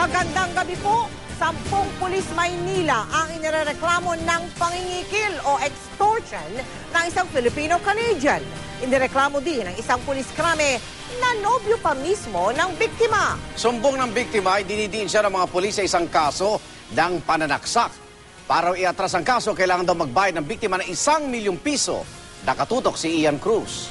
Magandang gabi po. 10 pulis Maynila ang inireklamo ng pangingikil o extortion ng isang Filipino-Canadian. Inireklamo din ng isang pulis krame na nobyo pa mismo ng biktima. Sumbong ng biktima ay dinidiin siya ng mga pulis sa isang kaso ng pananaksak. Para iatras ang kaso, kailangan daw magbayad ng biktima ng 1 milyong piso. Nakatutok si Ian Cruz.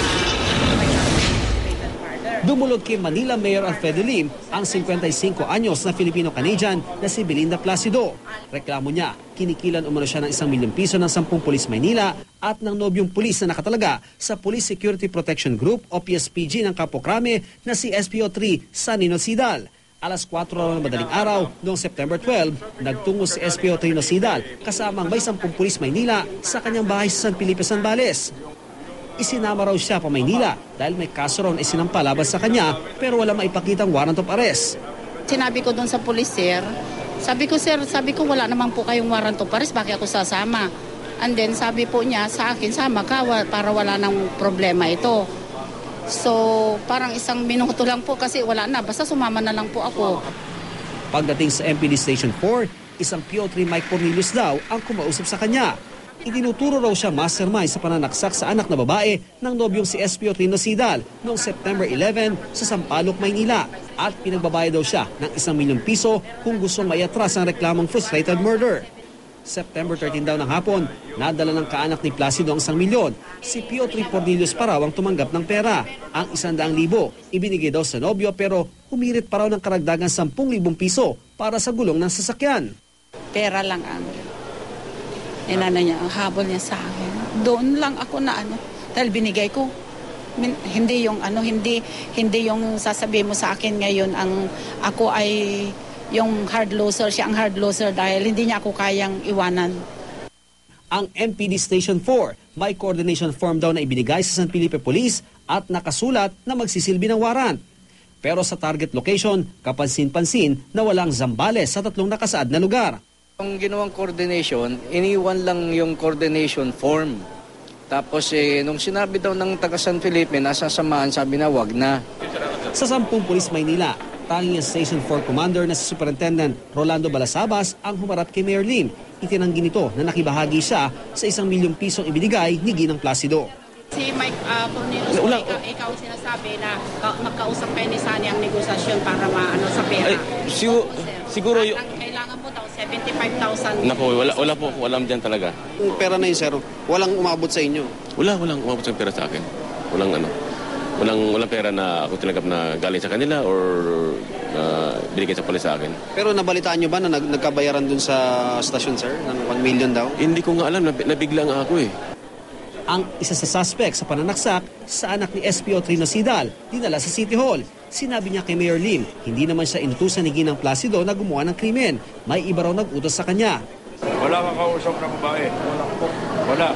Dumulog kay Manila Mayor Alfredo Lim ang 55 anyos na Filipino-Canadian na si Belinda Placido. Reklamo niya, kinikilan umano siya ng 1 milyong piso ng 10 pulis Maynila at ng nobyong pulis na nakatalaga sa Police Security Protection Group o PSPG ng Kapokrame na si SPO3 Sunny Nosidal. Alas 4 ng madaling araw noong September 12, nagtungo si SPO3 Nosidal kasama ang may 10 pulis Maynila sa kanyang bahay sa San Felipe, Zambales. Isinama raw siya pa Maynila dahil may kaso raw na isinampa laban sa kanya pero wala maipakitang warrant of arrest. Sinabi ko doon sa pulis, sir, sabi ko wala naman po kayong warrant of arrest, bakit ako sasama? And then sabi po niya sa akin, sama ka para wala nang problema ito. So parang 1 minuto lang po kasi wala na, basta sumama na lang po ako. Pagdating sa MPD Station 4, isang PO3 Mike Cornelius daw ang kumausap sa kanya. Itinuturo raw siya mastermind sa pananaksak sa anak na babae ng nobyong si SPO3 Nosidal noong September 11 sa Sampaloc, Maynila. At pinagbabayad daw siya ng 1 milyong piso kung gustong maiatras ang reklamong frustrated murder. September 13 daw ng hapon, nadala ng kaanak ni Placido ang 1 milyon. Si PO3 Cornelius pa raw ang tumanggap ng pera. Ang 100,000 ibinigay daw sa nobyo pero humirit pa raw ng karagdagan 10,000 piso para sa gulong ng sasakyan. Pera lang ang inano niya, ang habol niya sa akin. Doon lang ako na dahil binigay ko. Hindi yung hindi yung sasabihin mo sa akin ngayon ang ako ay yung hard loser, siya ang hard loser dahil hindi niya ako kayang iwanan. Ang MPD Station 4, may coordination form daw na ibinigay sa San Felipe Police at nakasulat na magsisilbi ng warrant. Pero sa target location, kapansin-pansin na walang Zambales sa 3 nakasaad na lugar. Ang ginawang coordination, iniwan lang yung coordination form. Tapos nung sinabi daw ng taga San Felipe, nasasamahan, sabi na wag na. Sa 10 pulis Maynila, tanging ang Station 4 Commander na si Superintendent Rolando Balasabas ang humarap kay Mayor Lim. Itinanggi nito na nakibahagi siya sa 1 milyong pisong ibinigay ni Ginang Placido. Si Mike Cornelius, ikaw sinasabi na magkausap kayo ni Sunny ang negosasyon para sa pera. Siguro yung... Kailangan mo daw 75,000. Naku, wala po, walang dyan talaga. Yung pera na yun, sir, walang umabot sa inyo? Walang umabot sa pera sa akin. Walang pera na ako tinanggap na galing sa kanila or binigay sa pulis sa akin. Pero nabalitaan nyo ba na nagkabayaran dun sa stasyon, sir, ng 1 million daw? Hindi ko nga alam, nabigla nga ako eh. Ang isa sa suspect sa pananaksak sa anak ni SPO3 Nosidal, dinala sa City Hall. Sinabi niya kay Mayor Lim, hindi naman siya inutusan ni Ginang Placido na gumawa ng krimen. May iba raw nag-utos sa kanya. Wala kang kausap na babae. Wala.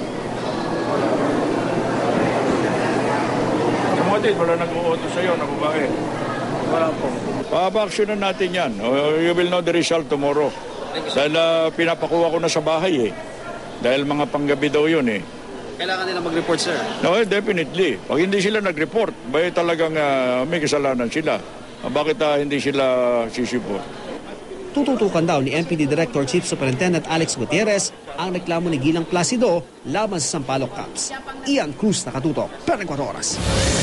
Kamutin, wala nag-uutos sa'yo na babae. Wala po. Papa-actionan natin yan. You will know the result tomorrow. Dahil pinapakuha ko na sa bahay eh. Dahil mga panggabi daw yun eh. Kailangan nila mag-report, sir? No, definitely. Pag hindi sila nag-report, talagang may kasalanan sila. Bakit hindi sila sisipot? Tututukan daw ni MPD Director Chief Superintendent Alex Gutierrez ang reklamo ni Ginang Placido laban sa Sampaloc Cops. Ian Cruz, nakatutok, 24 Oras.